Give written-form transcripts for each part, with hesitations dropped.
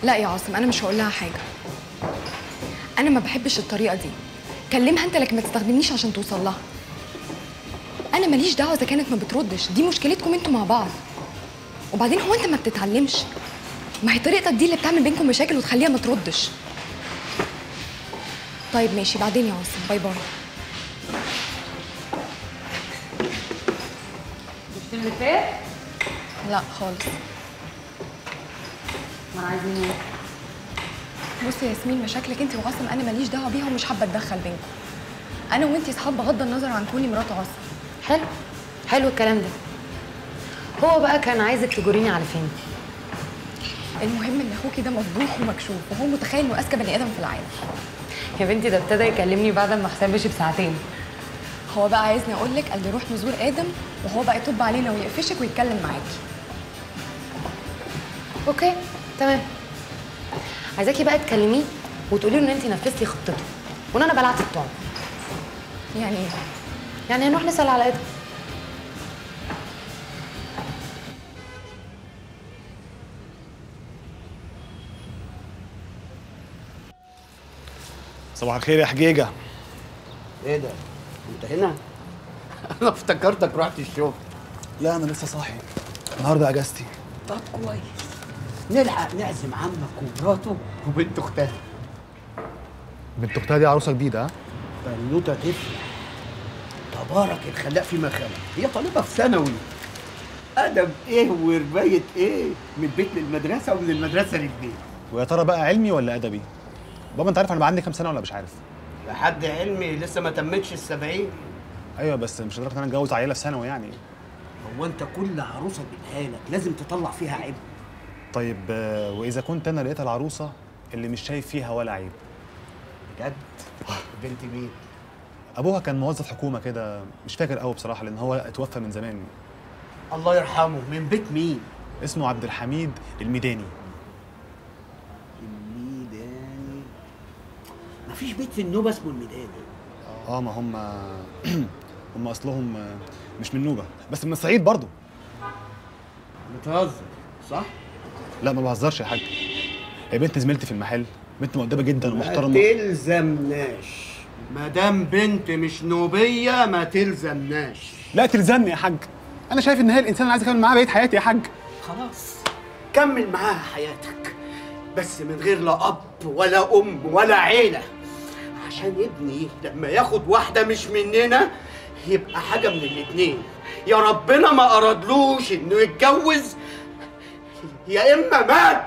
لا يا عاصم، انا مش هقول لها حاجه. انا ما بحبش الطريقه دي. كلمها انت لكن ما تستخدمنيش عشان توصل لها. انا ماليش دعوه اذا كانت ما بتردش، دي مشكلتكم انتوا مع بعض. وبعدين هو انت ما بتتعلمش؟ ما هي طريقتك دي اللي بتعمل بينكم مشاكل وتخليها ما تردش. طيب ماشي، بعدين يا عاصم، باي باي. مش اللي فات؟ لا خالص. ما عايزين ايه؟ بصي يا ياسمين، مشاكلك انت وعاصم انا ماليش دعوه بيها ومش حابه اتدخل بينكم. انا وانتي صحاب بغض النظر عن كوني مرات عاصم. حلو حلو الكلام ده. هو بقى كان عايزك تجريني على فين؟ المهم ان اخوكي ده مفضوح ومكشوف، وهو متخيل انه اذكى بني ادم في العالم. يا بنتي ده ابتدى يكلمني بعد ما حسام مشي بساعتين. هو بقى عايزني اقول لك قال لي روح نزور ادم، وهو بقى يطب علينا ويقفشك ويتكلم معاكي. اوكي تمام. عايزاكي بقى تكلميه وتقولي له ان انت نفذتي خطته وان انا بلعت الطعم. يعني ايه؟ يعني هنروح نسال على ادم. صباح الخير يا حجيجة. ايه ده؟ انت هنا؟ انا افتكرتك رحت الشغل. لا أنا لسه صاحي، النهارده أجازتي. طب كويس. نلحق نعزم عمك ومراته وبنت اختها. بنت أختها دي عروسة جديدة ها؟ بنوته تفرح. تبارك الخلاق فيما خلق، هي طالبة في ثانوي. أدب إيه ورباية إيه؟ من البيت للمدرسة ومن المدرسة للبيت. ويا ترى بقى علمي ولا أدبي؟ بابا أنت عارف أنا بقى عندي كام سنة ولا مش عارف؟ لحد علمي لسه ما تمتش ال70. أيوه بس مش لدرجة إن أنا أتجوز عيلة في ثانوي يعني. هو أنت كل عروسة تجيبها لك لازم تطلع فيها عيب؟ طيب وإذا كنت أنا لقيت العروسة اللي مش شايف فيها ولا عيب؟ بجد؟ بنت مين؟ أبوها كان موظف حكومة كده، مش فاكر قوي بصراحة لأن هو اتوفى من زمان. الله يرحمه. من بيت مين؟ اسمه عبد الحميد الميداني. الميداني؟ مفيش بيت في النوبة اسمه الميداني. ما هم أصلهم مش من نوبة بس من الصعيد برضه. بتهزر صح؟ لا ما بهزرش يا حاج. هي بنت زميلتي في المحل، بنت مؤدبة جدا ومحترمة. ما تلزمناش، ما دام بنت مش نوبية ما تلزمناش. لا تلزمني يا حاج، أنا شايف إن هي الإنسان اللي عايز أكمل معاها بقية حياتي يا حاج. خلاص كمل معاها حياتك بس من غير لا أب ولا أم ولا عيلة، عشان ابني لما ياخد واحدة مش مننا يبقى حاجة من الاتنين، يا ربنا ما أرادلوش إنه يتجوز يا إما مات.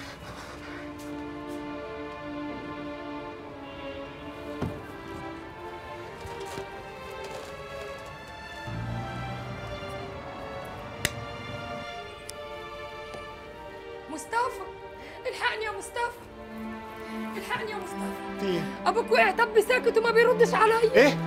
مصطفى الحقني يا مصطفى، الحقني يا مصطفى. إيه؟ ابوك وقع طب ساكت وما بيردش عليا. إيه؟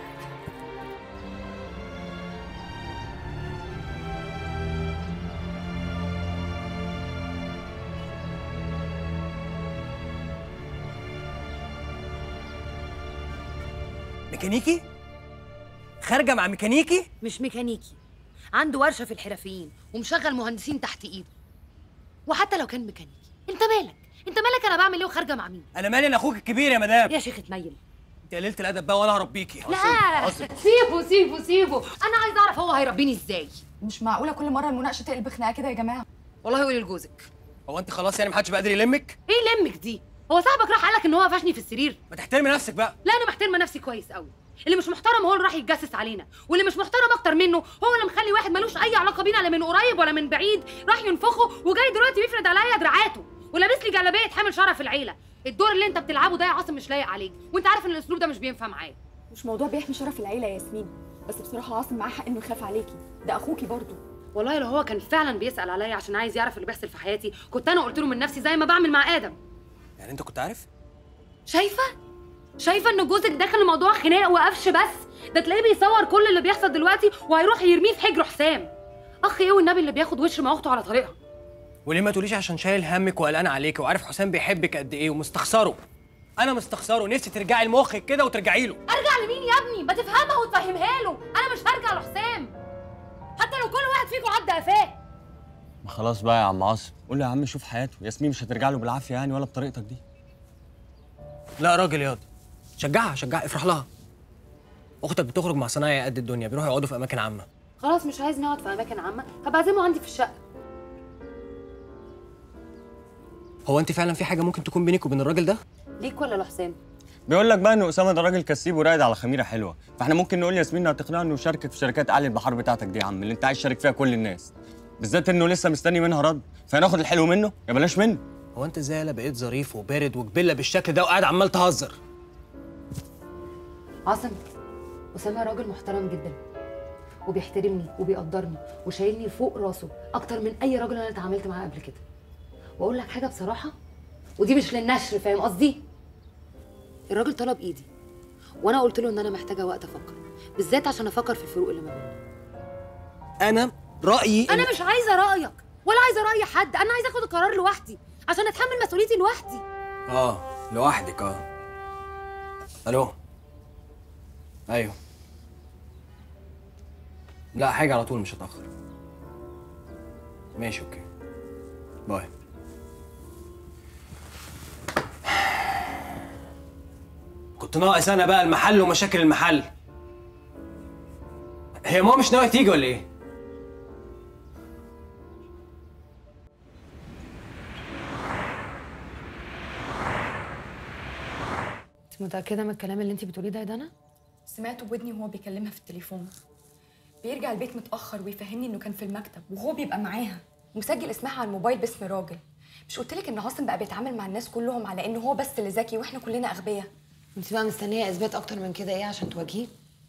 ميكانيكي؟ خارجة مع ميكانيكي؟ مش ميكانيكي، عنده ورشه في الحرفيين ومشغل مهندسين تحت ايده. وحتى لو كان ميكانيكي انت مالك؟ انت مالك انا بعمل ايه وخارجه مع مين؟ أنا مالي، أنا أخوك الكبير يا مدام. يا شيخ اتنيل. أنت قليلة الأدب بقى وأنا هربيكي. لا سيبه سيبه سيبه، انا عايز اعرف هو هيربيني ازاي. مش معقوله كل مره المناقشه تقلب خناقه كده يا جماعه. والله قولي لجوزك. هو أنت خلاص يعني محدش بقى قادر يلمك؟ ايه لمك دي؟ هو صاحبك راح قالك ان هو قفشني في السرير؟ ما تحترمي نفسك بقى. لا انا محترمه نفسي كويس قوي. اللي مش محترم هو اللي راح يتجسس علينا، واللي مش محترم اكتر منه هو اللي مخلي واحد ملوش اي علاقه بينا لا من قريب ولا من بعيد راح ينفخه وجاي دلوقتي بيفرد عليا دراعاته ولابس لي جلابيه حامل شرف العيله. الدور اللي انت بتلعبه ده يا عاصم مش لايق عليك، وانت عارف ان الاسلوب ده مش بينفع معايا. مش موضوع بيحمي شرف العيله يا ياسمين، بس بصراحه عاصم معاه حق انه يخاف عليكي، ده اخوكي برضه. والله لو هو كان فعلا بيسال عليا عشان عايز يعرف اللي بيحصل في حياتي كنت انا قلت له من نفسي زي ما بعمل مع ادم. يعني أنت كنت عارف؟ شايفه ان جوزك داخل الموضوع خناق وقفش بس، ده تلاقيه بيصور كل اللي بيحصل دلوقتي وهيروح يرميه في حجر حسام. اخ ايه والنبي اللي بياخد وش مع اخته على طريقها. وليه ما تقوليش عشان شايل همك وقلقان عليك وعارف حسام بيحبك قد إيه ومستخسره؟ أنا مستخسره، نفسي ترجعي لمخك كده وترجعي له. ارجع لمين يا ابني؟ ما تفهمها وتفهمها له، انا مش هرجع لحسام حتى لو كل واحد فيكم عدى قفاه. ما خلاص بقى يا عم عاصم، قول له يا عم شوف حياته، ياسمين مش هترجع له بالعافيه يعني ولا بطريقتك دي. لا راجل ياض، شجعها افرح لها. اختك بتخرج مع صنايعي قد الدنيا، بيروحوا يقعدوا في اماكن عامه. خلاص مش عايز نقعد في اماكن عامه، هبقى اعزمه عندي في الشقه. هو انت فعلا في حاجه ممكن تكون بينك وبين الراجل ده؟ ليك ولا لحسام؟ بيقول لك بقى ان اسامه ده راجل كسيب ورايد على خميره حلوه، فاحنا ممكن نقول ياسمين هتقنعه انه يشاركك في شركات اعلى البحار بتاعتك دي يا عم، اللي انت عايز تشارك فيها كل الناس، بالذات انه لسه مستني منها رد، فهناخد الحلو منه يا بلاش منه. هو انت ازاي يالا بقيت ظريف وبارد وجبله بالشكل ده وقاعد عمال تهزر؟ عاصم، اسامه راجل محترم جدا وبيحترمني وبيقدرني وشايلني فوق راسه اكتر من اي راجل انا اتعاملت معاه قبل كده. واقول لك حاجه بصراحه، ودي مش للنشر، فاهم قصدي؟ الراجل طلب ايدي وانا قلت له ان انا محتاجه وقت افكر، بالذات عشان افكر في الفروق اللي ما بيننا. انا رايي انا مش عايزه رايك ولا عايزه راي حد، انا عايزه اخد القرار لوحدي عشان اتحمل مسؤوليتي لوحدي. لوحدك. الو. ايوه. لا حاجه على طول، مش هتاخر. ماشي اوكي، باي. كنت ناقص انا بقى المحل ومشاكل المحل. هي ماما مش ناويه تيجي ولا ايه؟ انت متاكده من الكلام اللي انت بتقوليه ده يا دنا؟ سمعته بودني وهو بيكلمها في التليفون. بيرجع البيت متأخر ويفهمني إنه كان في المكتب وهو بيبقى معاها ومسجل اسمها على الموبايل باسم راجل. مش قلتلك إن عاصم بقى بيتعامل مع الناس كلهم على إنه هو بس اللي ذكي وإحنا كلنا أغبياء؟ انت بقى مستنيه اثبات اكتر من كده ايه عشان تواجهيه؟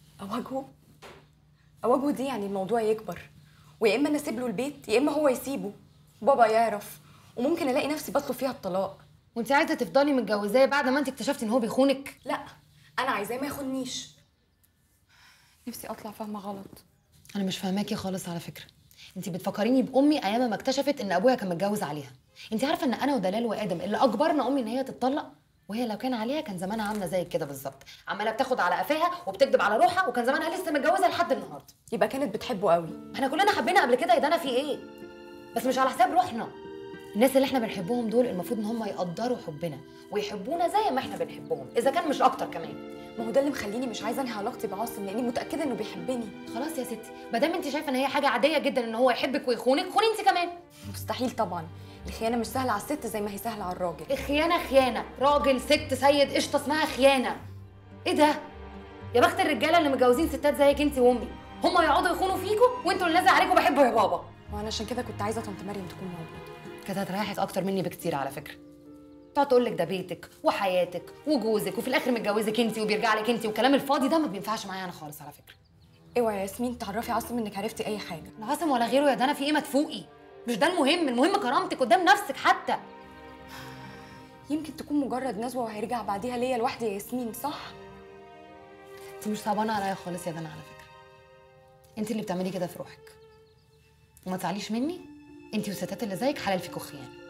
أواجهه دي يعني الموضوع يكبر، ويا إما أنا أسيب له البيت يا إما هو يسيبه، بابا يعرف وممكن ألاقي نفسي بطلب فيها الطلاق. وانت عايزه تفضلي متجوزاه بعد ما انت اكتشفتي ان هو بيخونك؟ لا، أنا عايزاه ما ياخدنيش. نفسي أطلع فاهمة غلط. انا مش فاهماكي خالص على فكره. انت بتفكريني بامي ايام ما اكتشفت ان ابويا كان متجوز عليها. انت عارفه ان انا ودلال وادم اللي اجبرنا امي ان هي تتطلق، وهي لو كان عليها كان زمانها عامله زيك كده بالظبط، عماله بتاخد على قفاها وبتكذب على روحها، وكان زمانها لسه متجوزه لحد النهارده. يبقى كانت بتحبه قوي. احنا كلنا حبينا قبل كده يا دانا، في ايه؟ بس مش على حساب روحنا. الناس اللي احنا بنحبهم دول المفروض ان هم يقدروا حبنا ويحبونا زي ما احنا بنحبهم، اذا كان مش اكتر كمان. ما هو ده اللي مخليني مش عايزه انهي علاقتي بعاصم، لاني متاكده انه بيحبني. خلاص يا ستي، ما دام انت شايفه ان هي حاجه عاديه جدا ان هو يحبك ويخونك، خوني انت كمان. مستحيل طبعا، الخيانه مش سهله على الست زي ما هي سهله على الراجل. الخيانه خيانه، راجل ست سيد قشطه اسمها خيانه. ايه ده؟ يا بخت الرجاله اللي متجوزين ستات زيك انت وامي، هم يقعدوا يخونوا فيكوا وانتوا اللي نازل عليكوا بحبه يا بابا. وانا عشان كده كنت عايزه طنط مريم تكون موجوده. كانت هتريحك اكتر مني بكتير على فكره. تقعد تقول لك ده بيتك وحياتك وجوزك، وفي الاخر متجوزك انت وبيرجع لك انت، والكلام الفاضي ده ما بينفعش معايا انا خالص على فكره. اوعي يا ياسمين تعرفي عاصم انك عرفتي اي حاجه. لا عاصم ولا غيره يا دانا، في ايه؟ ما تفوقي، مش ده المهم، المهم كرامتك قدام نفسك حتى. يمكن تكون مجرد نزوه وهيرجع بعديها ليا لوحدي يا ياسمين، صح؟ انت مش صعبانه عليا خالص يا دانا على فكره. انت اللي بتعملي كده في روحك، وما تزعليش مني، انت والستات اللي زيك حلال فيكوا خيانه.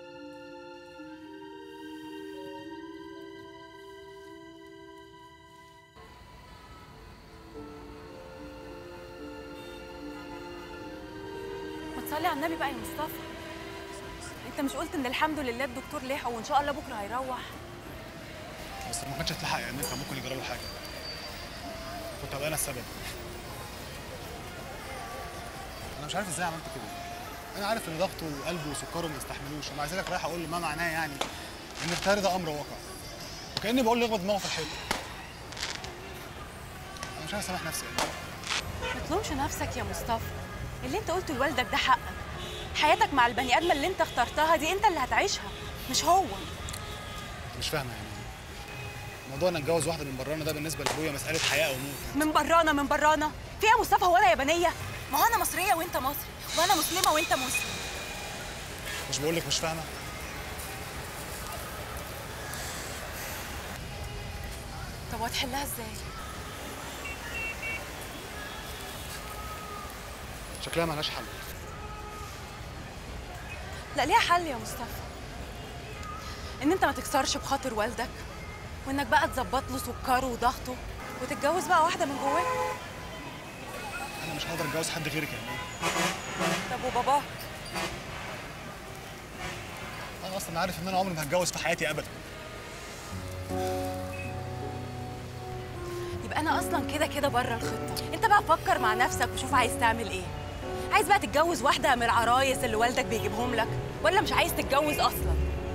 صلي على النبي بقى يا مصطفى. انت مش قلت ان الحمد لله الدكتور لحقه وان شاء الله بكره هيروح؟ بس ما كانش هتلحق يعني، كان ممكن يجرى له حاجه، كنت هبقى انا السبب. انا مش عارف ازاي عملت كده. انا عارف ان ضغطه وقلبه وسكره ما يستحملوش، ومع ذلك رايح اقول له ما معناه يعني ان اختياري ده امر واقع، وكاني بقول له يخبط دماغه في الحيطه. انا مش عارف اسامح نفسي يعني. ما تلومش نفسك يا مصطفى، اللي انت قلته لوالدك ده حقك. حياتك مع البني ادمه اللي انت اخترتها دي انت اللي هتعيشها مش هو. مش فاهمه يعني موضوع ان اتجوز واحده من برانا ده بالنسبه لابويا مساله حياه او موت. من برانا في ايه يا مصطفى؟ هو انا يابانيه؟ ما هو انا مصريه وانت مصري، وانا مسلمه وانت مسلم. مش بقول لك مش فاهمه؟ طب وهتحلها ازاي؟ شكلها مالهاش حل. لا ليها حل يا مصطفى، ان انت ما تكسرش بخاطر والدك، وانك بقى تظبط له سكره وضغطه وتتجوز بقى واحده من جواك. انا مش هقدر اتجوز حد غيرك يا امين. طب وباباك؟ انا اصلا عارف ان انا عمري ما هتجوز في حياتي ابدا. يبقى انا اصلا كده كده بره الخطه. انت بقى فكر مع نفسك وشوف عايز تعمل ايه. عايز بقى تتجوز واحده من العرايس اللي والدك بيجيبهم لك، ولا مش عايز تتجوز اصلا؟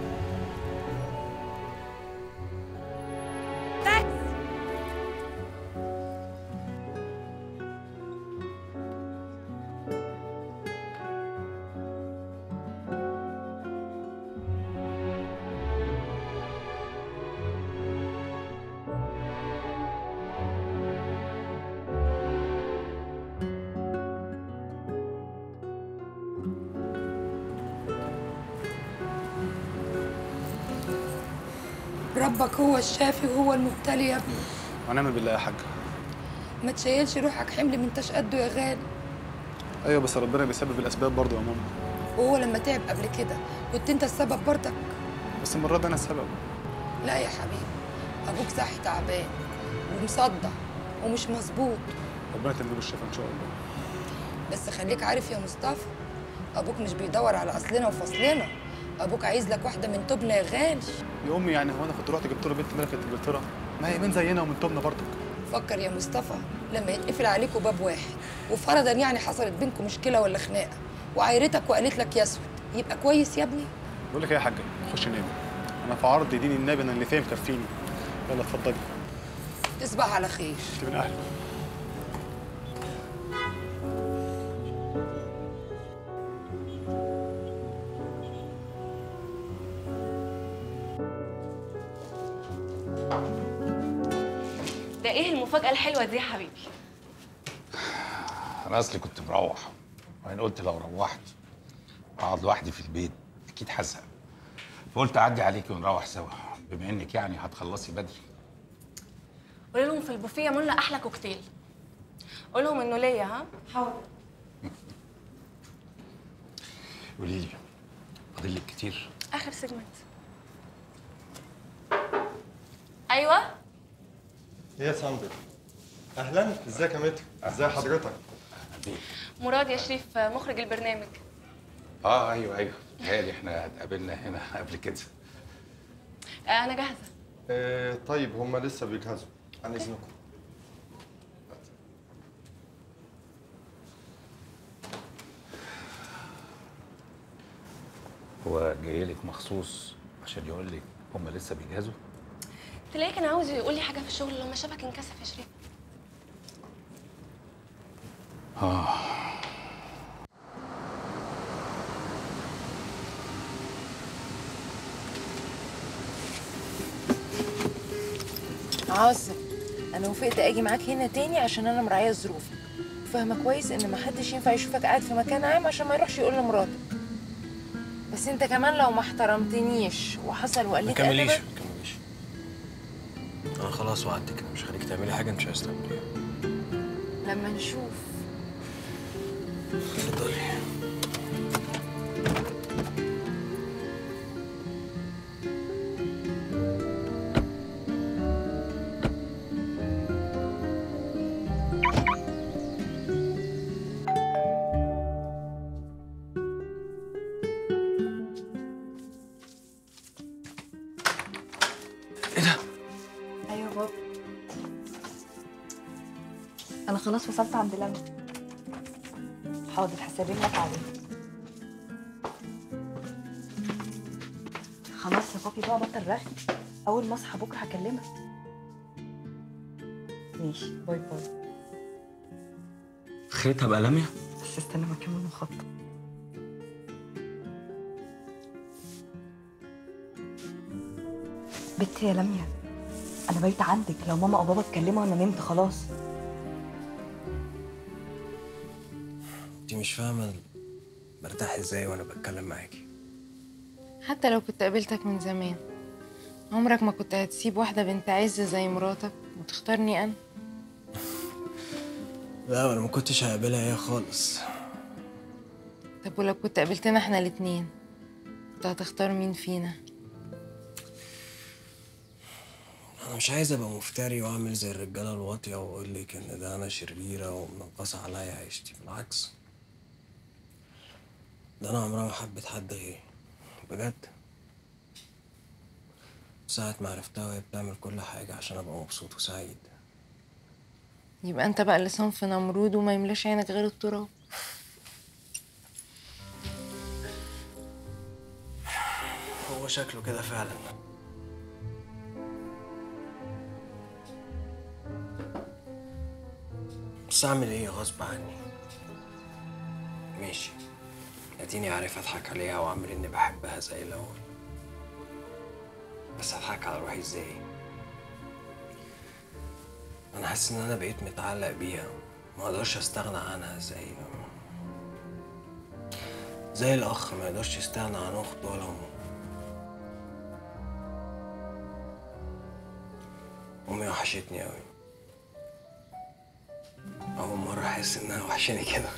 ربك هو الشافي وهو المبتلي يا ابني. ونعم بالله يا حاجه. ما تشيلش روحك حمل من انتش قده يا غالي. ايوه بس ربنا بيسبب الاسباب برضه يا ماما. وهو لما تعب قبل كده كنت انت السبب برضك. بس المره دي انا السبب. لا يا حبيبي، ابوك صحي تعبان ومصدع ومش مظبوط. ربنا يتم له الشفاء ان شاء الله. بس خليك عارف يا مصطفى، ابوك مش بيدور على اصلنا وفصلنا، ابوك عايز لك واحده من توبنا يا غالي. يا امي يعني هو انا كنت رحت جبت له بنت ملكه انجلترا؟ ما هي من زينا ومن توبنا برضك. فكر يا مصطفى، لما يتقفل عليكوا باب واحد وفرضا يعني حصلت بينكم مشكله ولا خناقه وعايرتك وقالت لك يا اسود، يبقى كويس يا ابني؟ بقول لك ايه يا حاجه، خش نام. انا في عرض دين النبي انا اللي فيه مكفيني. يلا اتفضلي. تصبح على خير. انت من اهله. ده ايه المفاجاه الحلوه دي يا حبيبي؟ انا اصلي كنت مروح، وبعدين قلت لو روحت اقعد لوحدي في البيت اكيد هزهق، فقلت اعدي عليكي ونروح سوا بما انك يعني هتخلصي بدري. قول لهم في البوفيه يعملوا لنا احلى كوكتيل. قول لهم انه ليا. ها حاضر. قولي لي، فاضل لك كتير؟ اخر سيجمنت. ايوه ايه يا ساندر؟ اهلا، ازيك يا متر؟ ازي حضرتك؟ مراد يا شريف مخرج البرنامج. ايوه تهيألي احنا اتقابلنا هنا قبل كده. انا جاهزه. طيب هما لسه بيجهزوا، عن اذنكم. هو جاي لك مخصوص عشان يقول لك هم لسه بيجهزوا؟ تلاقيه كان عاوز يقول لي حاجه في الشغل لما شافك انكسف يا شريف. عاصم، انا وافقت اجي معاك هنا تاني عشان انا مراعيه ظروفك، فاهمه كويس ان محدش ينفع يشوفك قاعد في مكان عام عشان ما يروحش يقول لمراتك. بس انت كمان لو ما احترمتنيش وحصل وقلت ما تكمليش. انا خلاص وعدتك، انا مش هخليك تعملي حاجه انت مش عايزه تعمليها. لما نشوف. اتفضلي. ايوه بابا، انا خلاص وصلت عند لمى. حاضر هسلم لك عليه. خلاص يا بابي بقى بطل رغي، اول ما اصحى بكره هكلمك. ماشي، باي باي. خيتها بقى لميا؟ بس استنى ما اكمل مخطط. بنتي يا لميا، انا بايته عندك، لو ماما او بابا اتكلموا انا نمت خلاص. انت مش فاهمه برتاح ازاي وانا بتكلم معاكي. حتى لو كنت قابلتك من زمان عمرك ما كنت هتسيب واحده بنت عز زي مراتك وتختارني انا. لا انا ما كنتش هقابلها هي خالص. طب ولو كنت قابلتنا احنا الاتنين كنت هتختار مين فينا؟ انا مش عايز ابقى مفتري واعمل زي الرجاله الواطيه واقول لك ان ده انا شريره ومنقصه عليا عيشتي، بالعكس. ده انا عمرها ما حبيت حد غيري بجد. ساعة ما عرفتها وهي بتعمل كل حاجة عشان أبقى مبسوط وسعيد. يبقى انت بقى اللي صنف نمرود وما يملاش عينك غير التراب. هو شكله كده فعلا. بس أعمل إيه غصب عني؟ ماشي، اديني عارف اضحك عليها واعمل اني بحبها زي الاول. بس اضحك على روحي ازاي؟ انا حاسس ان انا بقيت متعلق بيها، ما اقدرش استغنى عنها زي الاخ ما يقدرش يستغنى عن اخته ولا امه. امي وحشتني قوي، اول مره احس انها وحشاني كده.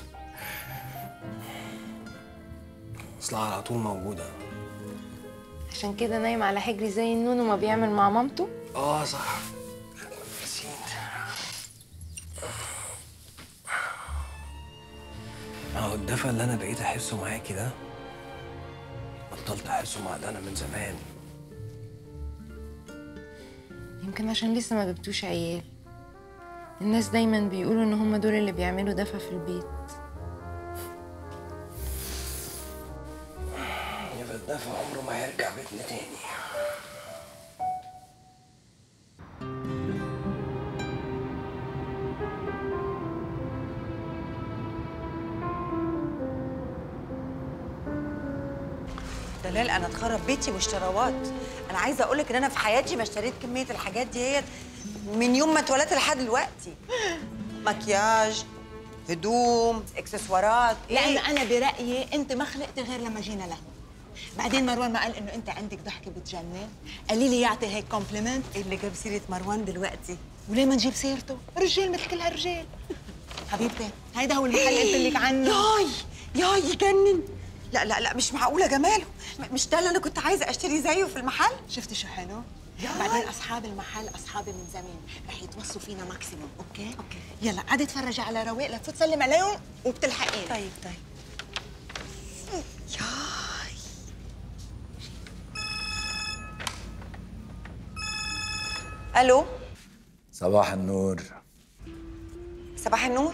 اصلها على طول موجوده. عشان كده نايم على حجري زي النونو ما بيعمل مع مامته. صح. نسيت. اهو الدفى اللي انا بقيت احسه معاكي ده بطلت احسه مع دانا من زمان. يمكن عشان لسه ما جبتوش عيال. الناس دايما بيقولوا ان هم دول اللي بيعملوا دفى في البيت. يبقى الدفى عمره ما هيرجع بيتنا تاني. دلال انا اتخرب بيتي واشتراوات. انا عايزه اقول لك ان انا في حياتي ما اشتريت كميه الحاجات ديت من يوم ما اتولدت لحد دلوقتي. مكياج، هدوم، اكسسوارات. لأن أنا برأيي أنت ما خلقتي غير لما جينا له. بعدين مروان ما قال إنه أنت عندك ضحكة بتجنن؟ قالي لي يعطي هيك كومبلمنت. ايه اللي جاب سيرة مروان دلوقتي؟ وليه ما نجيب سيرته؟ رجال مثل كل هالرجال. حبيبتي هيدا هو المحل اللي قلت لك عنه. ياي يجنن. لا لا لا مش معقولة جماله. مش ده اللي أنا كنت عايزة أشتري زيه في المحل؟ شفتي شو حلو؟ بعدين أصحاب المحل أصحابي من زمان، رح يتوصوا فينا ماكسيموم، أوكي؟ يلا قعدي اتفرجي على رواق لتفوت تسلم عليهم وبتلحقيني. طيب. ياي. ألو. صباح النور. صباح النور.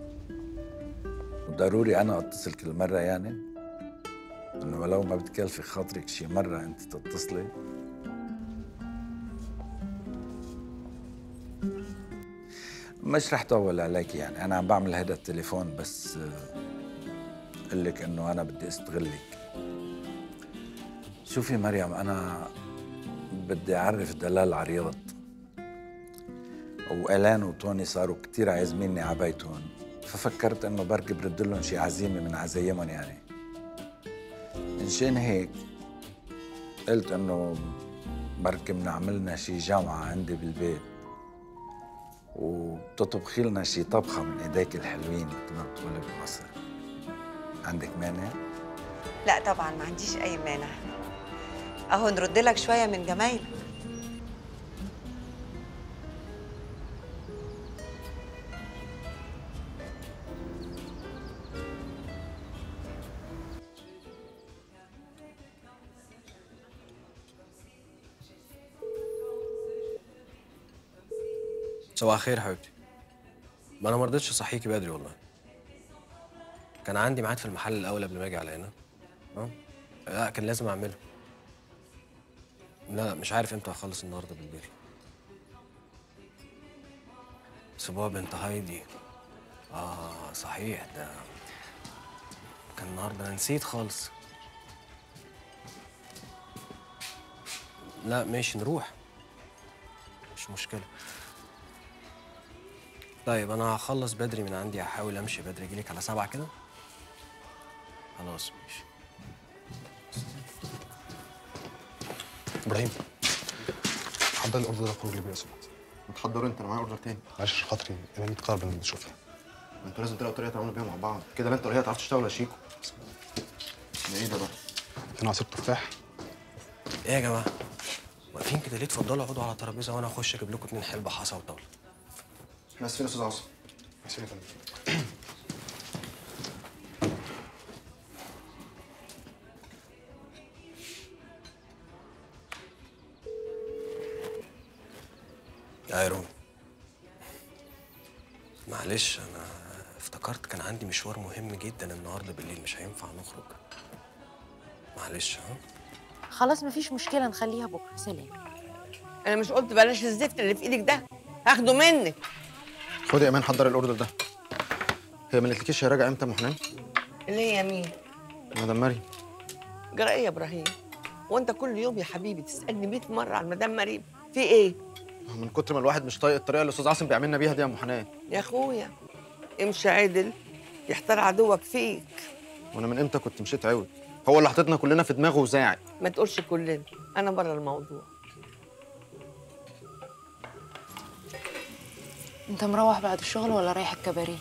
وضروري أنا أتصل كل مرة يعني؟ إنه ولو ما بتكلفي خاطرك شي مرة أنت تتصلي؟ مش رح طول عليك يعني، أنا عم بعمل هذا التليفون بس أقول لك إنه أنا بدي أستغلك. شوفي مريم، أنا بدي أعرف دلال على رياض، وإلان وتوني صاروا كتير عازميني على بيتهم، ففكرت إنه بركي برد لهم شي عزيمة من عزايمهم يعني. منشان هيك قلت إنه بركي بنعملنا شي جمعة عندي بالبيت، وبتطبخي لنا شي طبخة من إيديك الحلوين مثل ما بتقولي بمصر. عندك مانع؟ لا طبعا ما عنديش أي مانع. أهو نرد لك شوية من جمايلك. صباح الخير حبيبتي. ما انا ما رضيتش اصحيكي بدري والله. كان عندي ميعاد في المحل الاول قبل ما اجي على هنا. لا كان لازم اعمله. لا مش عارف امتى هخلص النهارده بالليل. اسبوع بنت هايدي. صحيح ده كان النهارده، انا نسيت خالص. لا ماشي نروح، مش مشكله. طيب انا هخلص بدري من عندي، هحاول امشي بدري اجيلك على 7 كده. خلاص ماشي. ابراهيم حضر الاوردر ده خروج لي بيه يا سمعت. ما تحضر انت، انا معايا اوردر تاني. معلش عشان خاطري انا متقرب ان نشوفها. انتوا لازم تلاقوا طريقه تعملوا بيها مع بعض كده، لا انت ولا هي تعرفوا تشتغلوا يا شيكو. ده ايه ده بقى؟ هنا عصير تفاح. ايه يا جماعه؟ واقفين كده ليه؟ اتفضلوا اقعدوا على ترابيزه وانا اخش اجيب لكم 2 حلبة حصى وطاوله. احنا اسفين يا استاذ عاصم. اسفين يا فندم. يا ايرون، معلش انا افتكرت كان عندي مشوار مهم جدا النهارده بالليل، مش هينفع نخرج. معلش. ها خلاص مفيش مشكله، نخليها بكره. سلام. انا مش قلت بلاش الزفت اللي في ايدك ده، هاخده منك. خدي يا ايمان، حضر الاوردر ده. هي ما قالتلكيش هي راجعه امتى يا ام حنان؟ اللي هي مين؟ مدام مريم. جرى ايه يا ابراهيم؟ وانت كل يوم يا حبيبي تسالني 100 مره عن مدام مريم، في ايه؟ من كتر ما الواحد مش طايق الطريقه اللي الاستاذ عاصم بيعملنا بيها دي يا ام حنان. يا اخويا امشي عدل يحتار عدوك فيك. وانا من امتى كنت مشيت عوج؟ هو اللي حاططنا كلنا في دماغه وزاعي. ما تقولش كلنا، انا بره الموضوع. انت مروح بعد الشغل ولا رايح الكباريه؟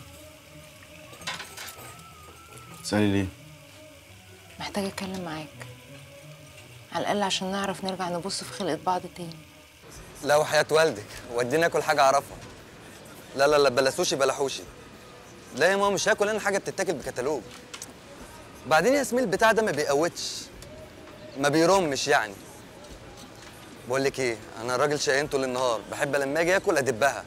تسالي ليه؟ محتاجه اتكلم معاك، على الاقل عشان نعرف نرجع نبص في خلقه بعض تاني. لا وحياة والدك وديني اكل حاجه اعرفها. لا لا لا، بلا سوشي بلا حوشي. لا يا ماما مش هاكل انا حاجه بتتاكل بكتالوج. بعدين يا اسماء البتاع ده ما بيقوتش، ما بيرمش يعني. بقول لك ايه، انا راجل شقيان طول النهار، بحب لما اجي اكل ادبها.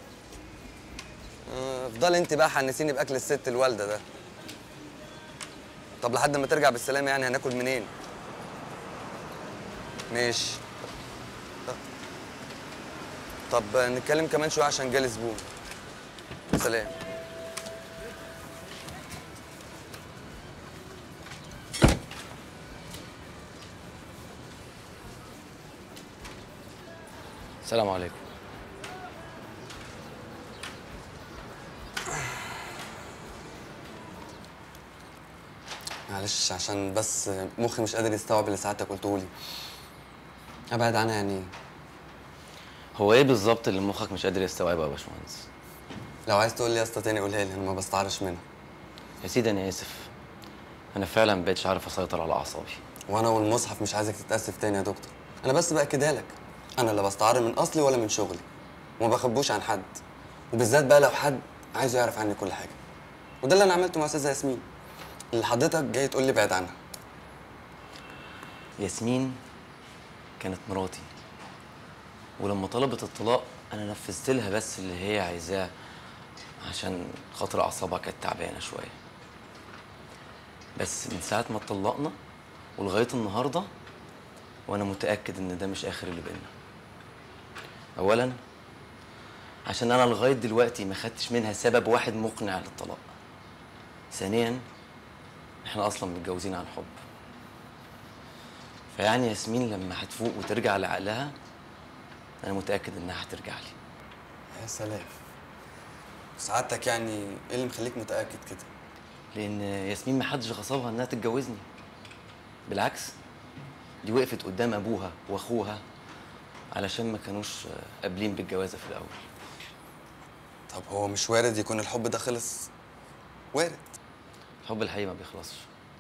افضل انت بقى حنسيني باكل الست الوالده ده. طب لحد ما ترجع بالسلامه يعني هناكل منين؟ ماشي. طب نتكلم كمان شويه عشان جالي زبون. سلام. السلام عليكم. معلش عشان بس مخي مش قادر يستوعب اللي ساعتك قلته لي. ابعد عنها يعني ايه؟ هو ايه بالظبط اللي مخك مش قادر يستوعبه يا باشمهندس؟ لو عايز تقول لي يا اسطى تاني قولها لي، انا ما بستعرش منها. يا سيدي انا اسف، انا فعلا مبقتش عارف اسيطر على اعصابي. وانا والمصحف مش عايزك تتاسف تاني يا دكتور، انا بس باكدها لك، انا لا بستعر من اصلي ولا من شغلي، وما بخبوش عن حد، وبالذات بقى لو حد عايزه يعرف عني كل حاجه. وده اللي انا عملته مع استاذه ياسمين اللي حضرتك جاي تقول لي بعد عنها. ياسمين كانت مراتي، ولما طلبت الطلاق انا نفذت لها بس اللي هي عايزاه عشان خاطر اعصابها كانت تعبانه شويه. بس من ساعه ما اتطلقنا ولغايه النهارده وانا متاكد ان ده مش اخر اللي بينا. اولا عشان انا لغايه دلوقتي ما خدتش منها سبب واحد مقنع للطلاق. ثانيا احنا اصلا متجوزين عن حب. فيعني ياسمين لما هتفوق وترجع لعقلها انا متاكد انها هترجع لي. يا سلام. سعادتك يعني ايه اللي مخليك متاكد كده؟ لان ياسمين ما حدش غصبها انها تتجوزني، بالعكس دي وقفت قدام ابوها واخوها علشان ما كانوش قابلين بالجوازه في الاول. طب هو مش وارد يكون الحب ده خلص؟ وارد. الحب الحقيقي ما بيخلصش.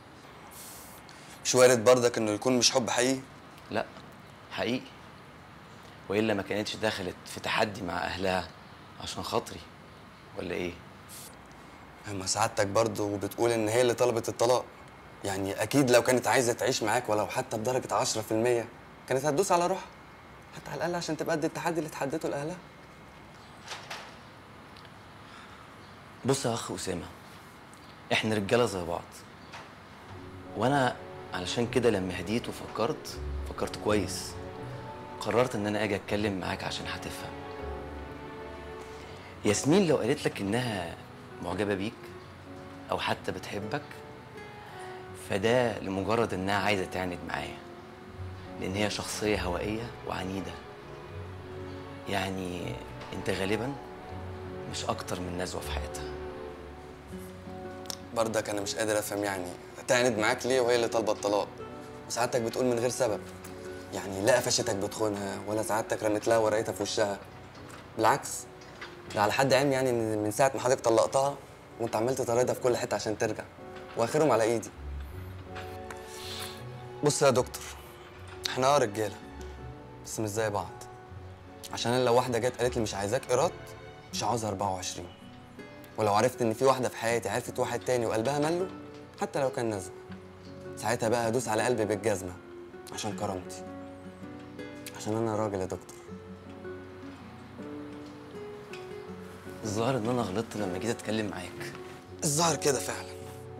مش وارد برضك انه يكون مش حب حقيقي؟ لا حقيقي، والا ما كانتش دخلت في تحدي مع اهلها عشان خاطري، ولا ايه؟ اما سعادتك برضه بتقول ان هي اللي طلبت الطلاق، يعني اكيد لو كانت عايزه تعيش معاك ولو حتى بدرجه 10% كانت هتدوس على روحها، حتى على الاقل عشان تبقى قد التحدي اللي اتحدته لاهلها. بص يا اخ اسامه، احنا رجاله زي بعض، وانا علشان كده لما هديت فكرت كويس، قررت ان انا اجي اتكلم معاك عشان هتفهم. ياسمين لو قالت لك انها معجبه بيك او حتى بتحبك فده لمجرد انها عايزه تعند معايا، لان هي شخصيه هوائيه وعنيده. يعني انت غالبا مش اكتر من نزوه في حياتها. برضك انا مش قادر افهم يعني هتعند معاك ليه وهي اللي طالبه الطلاق، وسعادتك بتقول من غير سبب. يعني لا قفشتك بتخونها ولا سعادتك رميت لها ورقتها في وشها، بالعكس ده على حد علمي يعني ان من ساعه ما حضرتك طلقتها وانت عمال تطاردها في كل حته عشان ترجع، واخرهم على ايدي. بص يا دكتور، احنا رجاله بس مش زي بعض، عشان انا لو واحده جت قالت لي مش عايزاك ايراد مش عاوزها 24، ولو عرفت ان في واحده في حياتي عرفت واحد تاني وقلبها مله حتى لو كان نزل، ساعتها بقى هدوس على قلبي بالجزمه عشان كرامتي، عشان انا راجل يا دكتور. الظاهر ان انا غلطت لما جيت اتكلم معاك. الظاهر كده فعلا.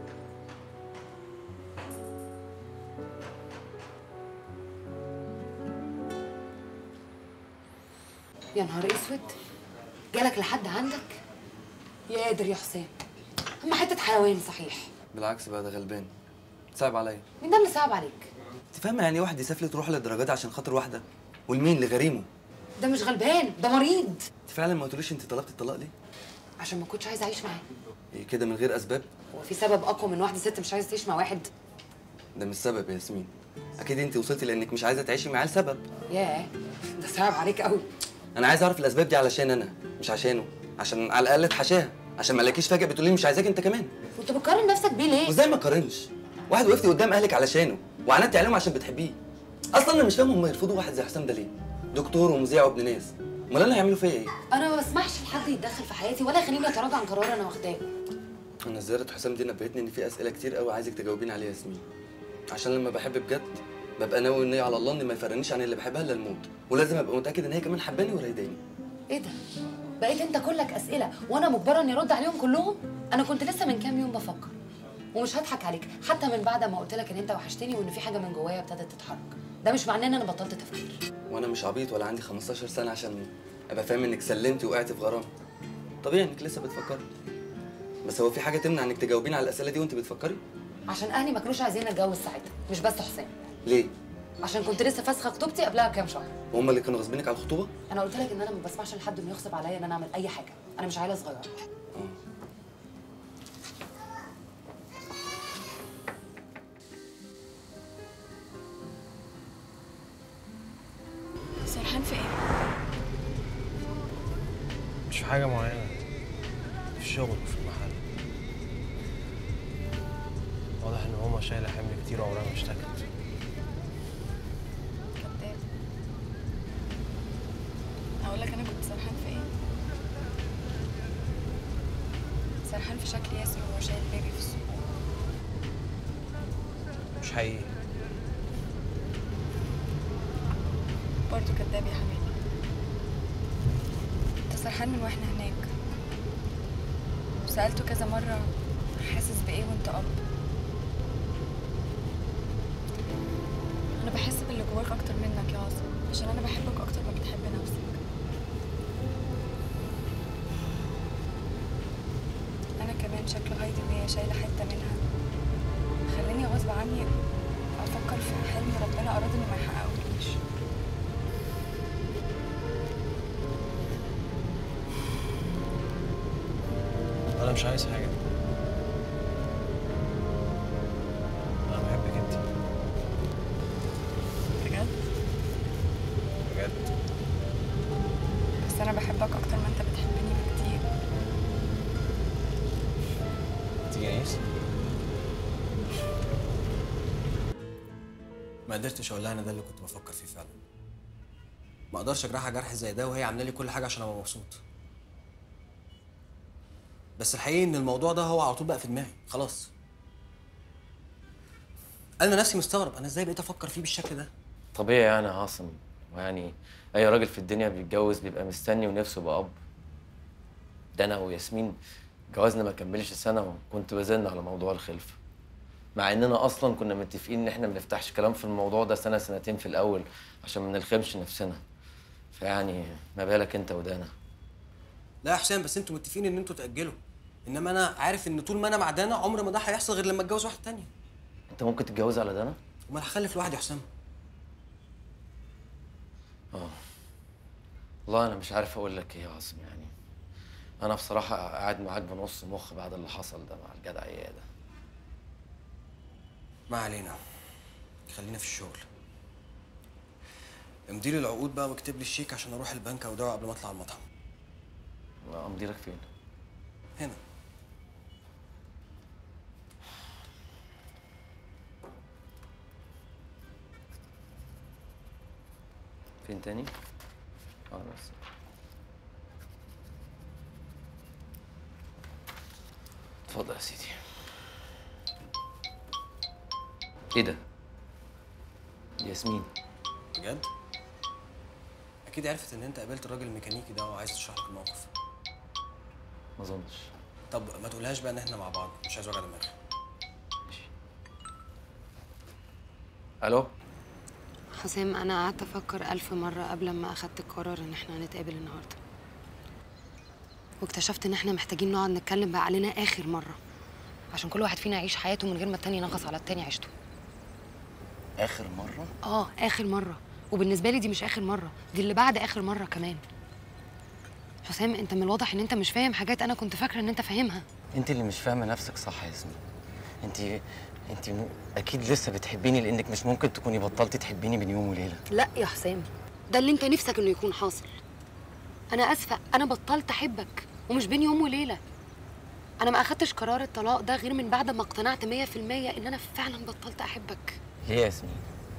يا نهار اسود، جالك لحد عندك؟ يا قادر يا حسام، هم حته حيوان صحيح. بالعكس بقى، ده غلبان صعب عليا. مين ده اللي صعب عليك؟ انت فاهمه يعني واحد يسافر تروح للدرجه دي عشان خاطر واحده؟ والمين لغريمه؟ ده مش غلبان، ده مريض. انت فعلا ما قلتليش انت طلبت الطلاق ليه؟ عشان ما كنتش عايزه اعيش معاه. إيه كده من غير اسباب؟ هو في سبب اقوى من واحده ست مش عايزه تعيش مع واحد؟ ده مش سبب يا ياسمين. اكيد انت وصلتي لانك مش عايزه تعيشي معاه لسبب. ياه، ده صعب عليك قوي. انا عايز اعرف الاسباب دي علشان انا مش عشانه، عشان على الاقل اتحاشاها، عشان ما الاقيش فجاه بتقولي مش عايزاك انت كمان. وانت بتقارن نفسك بيه ليه؟ وازاي ما اقارنش؟ واحد وقفتي قدام اهلك علشانه وعنتي عليهم عشان بتحبيه. اصلا انا مش فاهم هم يرفضوا واحد زي حسام ده ليه؟ دكتور ومذيع وابن ناس، امال انا هيعملوا فيا ايه؟ انا ما بسمحش لحد يتدخل في حياتي ولا يخليني اتراجع عن قرار انا واخداه. انا زياره حسام دي نبهتني ان في اسئله كتير قوي عايزك تجاوبيني عليها يا ياسمين، عشان لما بحب بجد ببقى ناوي النية على الله ان ما يفرقنيش عن اللي بحبها الا الموت، ولازم ابقى متاكد ان هي كمان حباني ورايداني. ايه ده؟ بقيت انت كلك اسئله وانا مجبره اني ارد عليهم كلهم؟ انا كنت لسه من كام يوم بفكر، ومش هضحك عليك، حتى من بعد ما قلت لك ان انت وحشتني وان في حاجه من جوايا ابتدت تتحرك، ده مش معناه ان انا بطلت تفكير. وانا مش عبيط ولا عندي 15 سنه عشان ابقى فاهم انك سلمتي وقعتي في غرام. طبيعي انك لسه بتفكري، بس هو في حاجه تمنع انك تجاوبيني على الاسئله دي وانت بتفكري؟ عشان اهلي ما كانوش عايزين اتجوز ساعتها، مش بس حسام. ليه؟ عشان كنت لسه فاسخه خطوبتي قبلها بكام شهر. وهم اللي كانوا غاصبينك على الخطوبه؟ انا قلت لك ان انا ما بسمعش لحد انه يغصب عليا ان انا اعمل اي حاجه، انا مش عيله صغيره. سرحان في ايه؟ مش في حاجة معينة، في الشغل وفي المحل. واضح إن ماما شايلة حمل كتير وعمرها ما اشتكت. كداب. اقول لك انا كنت سرحان في ايه؟ سرحان في شكل ياسر وهو شايل بيبي في السوق. مش حقيقي. برضه كداب يا حبيبي. انت سرحان من واحنا هناك، وسألته كذا مرة حاسس بإيه وانت أب. أنا بحس باللي جواك أكتر منك يا عاصم، عشان أنا بحبك أكتر ما بتحب نفسك. أنا كمان شكل غايدي وهي شايلة حتة منها خلاني غصب عني أفكر في حلم ربنا أراد إنه ما يحققهوليش. أنا مش عايز حاجة. أنا بحبك أنت. بجد؟ بجد. بس أنا بحبك أكتر ما أنت بتحبني بكتير. تيجي نقيس؟ ما قدرتش أقول لها أنا ده اللي كنت بفكر فيه فعلا. ما أقدرش أجرحها جرح زي ده وهي عاملة لي كل حاجة عشان أبقى مبسوط. بس الحقيقي ان الموضوع ده هو على طول بقى في دماغي خلاص. انا نفسي مستغرب انا ازاي بقيت افكر فيه بالشكل ده. طبيعي يعني يا عاصم، ويعني اي راجل في الدنيا بيتجوز بيبقى مستني ونفسه يبقى اب. ده انا وياسمين جوازنا ما كملش سنه وكنت بزن على موضوع الخلفه، مع اننا اصلا كنا متفقين ان احنا ما نفتحش كلام في الموضوع ده سنه سنتين في الاول عشان ما نلخمش نفسنا. فيعني ما بالك انت ودانا. لا يا حسام، بس انتوا متفقين ان انتوا تاجلوا، انما انا عارف ان طول ما انا مع دانا عمر ما ده هيحصل غير لما اتجوز واحده تانية. انت ممكن تتجوز على دانا؟ امال هخلف لوحدي يا حسام. والله انا مش عارف اقول لك ايه يا عاصم. يعني انا بصراحه قاعد معاك بنص مخ بعد اللي حصل ده مع الجدع اياد. ما علينا، خلينا في الشغل. امضي لي العقود بقى واكتب لي الشيك عشان اروح البنك اودعه قبل ما اطلع المطعم. امضي لك فين؟ هنا. فين تاني؟ بس اتفضل يا سيدي. ايه ده؟ ياسمين. بجد؟ اكيد عرفت ان انت قابلت الراجل الميكانيكي ده وعايز تشرح لك الموقف. ما اظنش. طب ما تقولهاش بقى ان احنا مع بعض، مش عايز وجع دماغ. الو. حسام، انا قعدت افكر 1000 مره قبل ما اخدت القرار ان احنا هنتقابل النهارده، واكتشفت ان احنا محتاجين نقعد نتكلم بقى علينا اخر مره، عشان كل واحد فينا يعيش حياته من غير ما التاني ينغص على التاني عيشته. اخر مره؟ اخر مره، وبالنسبه لي دي مش اخر مره، دي اللي بعد اخر مره كمان. حسام، انت من الواضح ان انت مش فاهم حاجات انا كنت فاكره ان انت فاهمها. انت اللي مش فاهمه نفسك صح يا ياسمين. انت اكيد لسه بتحبيني، لانك مش ممكن تكوني بطلتي تحبيني بين يوم وليله. لا يا حسام، ده اللي انت نفسك انه يكون حاصل. انا اسفه، انا بطلت احبك، ومش بين يوم وليله. انا ما اخدتش قرار الطلاق ده غير من بعد ما اقتنعت 100% ان انا فعلا بطلت احبك. ليه يا ياسمين؟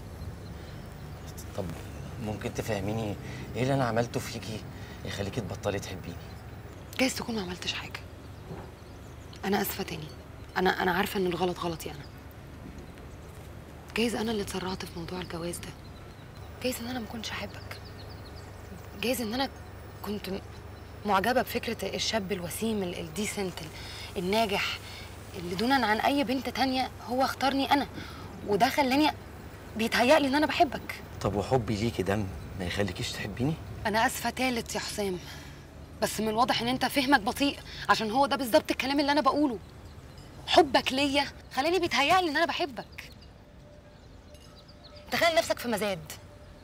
طب ممكن تفهميني ايه اللي انا عملته فيكي يخليكي تبطلي تحبيني؟ جايز تكون ما عملتش حاجه. انا اسفه تاني، انا عارفه ان الغلط غلطي انا. جايز انا اللي اتسرعت في موضوع الجواز ده، جايز ان انا ما كنتش احبك، جايز ان انا كنت معجبه بفكره الشاب الوسيم الديسنت الناجح اللي دونا عن اي بنت تانية هو اختارني انا، وده خلاني بيتهيألي ان انا بحبك. طب وحبي ليكي ده ما يخليكيش تحبيني؟ انا اسفه تالت يا حسام، بس من الواضح ان انت فهمك بطيء، عشان هو ده بالظبط الكلام اللي انا بقوله. حبك ليا خلاني بيتهيألي ان انا بحبك. تخيل نفسك في مزاد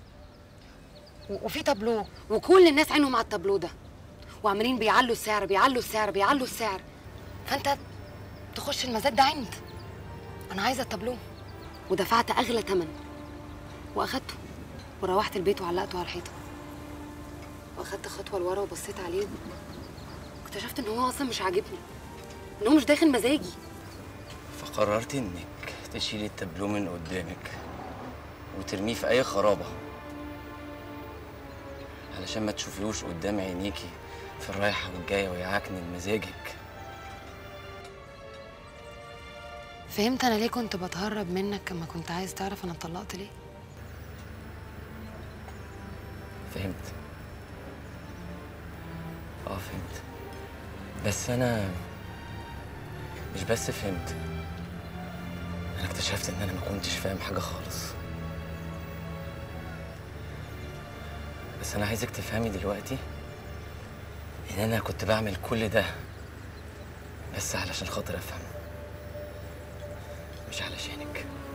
وفي تابلو، وكل الناس عينهم على التابلو ده، وعمالين بيعلوا السعر بيعلوا السعر بيعلوا السعر، فانت تخش المزاد ده عند. انا عايزه التابلو، ودفعت اغلى ثمن واخدته، وروحت البيت وعلقته على الحيطه، واخدت خطوه لورا وبصيت عليه واكتشفت ان هو اصلا مش عاجبني، ان هو مش داخل مزاجي. فقررتي انك تشيلي التابلو من قدامك وترميه في اي خرابه علشان ما تشوفيهوش قدام عينيكي في الرايحه والجايه ويعكنن مزاجك. فهمت انا ليه كنت بتهرب منك لما كنت عايز تعرف انا اتطلقت ليه؟ فهمت. فهمت. بس انا مش بس فهمت، انا اكتشفت ان انا ما كنتش فاهم حاجه خالص. بس انا عايزك تفهمي دلوقتي ان انا كنت بعمل كل ده بس علشان خاطر افهم، مش علشانك.